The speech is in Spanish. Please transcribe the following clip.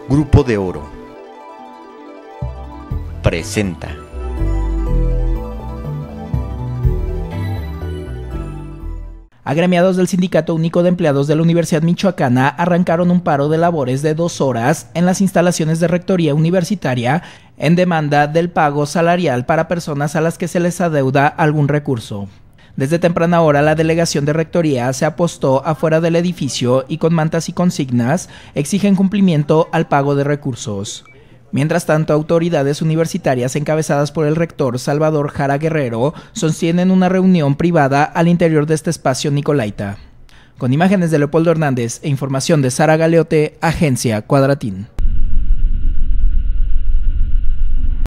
Grupo de Oro presenta. Agremiados del Sindicato Único de Empleados de la Universidad Michoacana arrancaron un paro de labores de 2 horas en las instalaciones de Rectoría Universitaria en demanda del pago salarial para personas a las que se les adeuda algún recurso. Desde temprana hora, la delegación de Rectoría se apostó afuera del edificio y con mantas y consignas exigen cumplimiento al pago de recursos. Mientras tanto, autoridades universitarias encabezadas por el rector Salvador Jara Guerrero sostienen una reunión privada al interior de este espacio nicolaita. Con imágenes de Leopoldo Hernández e información de Sara Galeote, Agencia Cuadratín.